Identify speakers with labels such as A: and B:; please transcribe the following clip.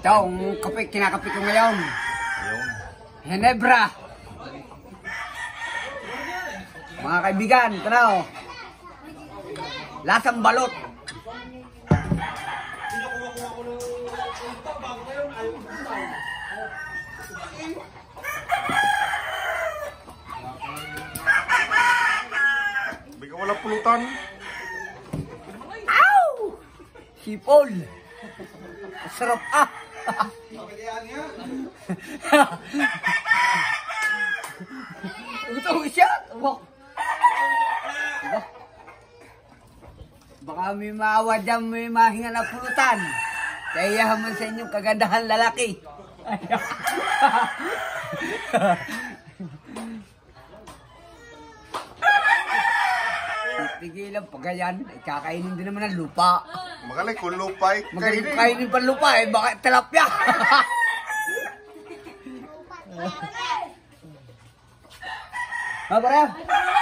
A: Ito, ang kape, kinakape ko ngayon. Ginebra. Mga kaibigan, ito na o. Lasang balot.
B: Bigyan wala pulutan.
A: Ow! Sipol. Sarap ah. Ito siya. Baka may maawa dyan, may mahinga na pulutan. Kaya haman sa inyong kagandahan lalaki. Tigilan pa ganyan, kakainin din naman ng lupa.
B: Magaling kung lupay.
A: Magaling kainin pa lupa eh, baka tilapia. Ha, pare?